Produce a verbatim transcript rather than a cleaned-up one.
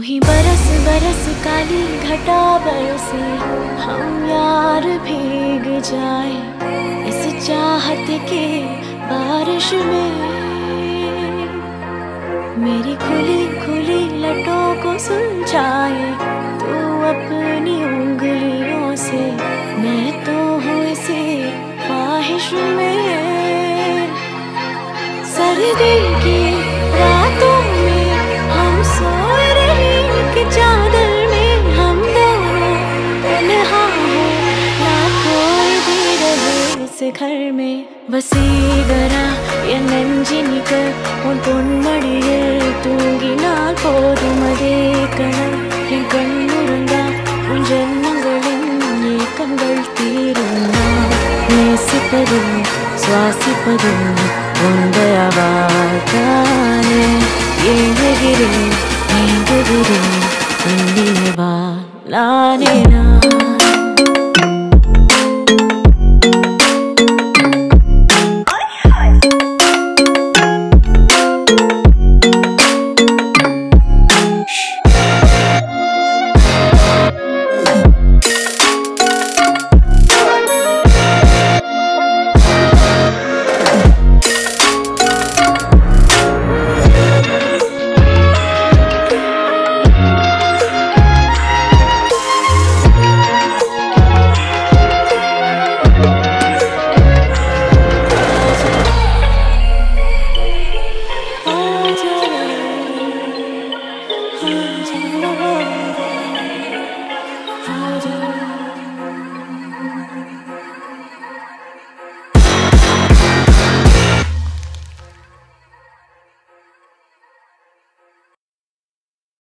ही बरस बरस काली घटा बरसे, हम यार भीग जाए इस चाहत के बारिश में। मेरी खुली खुली लटों को सुलझाए तू अपनी उंगलियों से, मैं तो हूँ इसी ख्वाहिश में। सर्दी की रातों में हम सो रहे कि चादर में हम दोनों तन्हा हो, ना कोई भी रहे इस घर में। वसीगरा या नंजिनिकर उन പൊന്മടിയിൽ തൂങ്ങിനാൽ പോതും അതേ കണം എൻ കണ്ണുറങ്ങാ ഉൻ ജന്മങ്ങളിൽ ഏക്കങ്ങൾ തീരുന്ന നേസിപ്പതും ശ്വാസിപ്പതും ഉണ്ടയവാകാനേ ഏഴുകിരേ നീന്തുകിരേ ഉള്ളിലെ വാ നാനേ നാ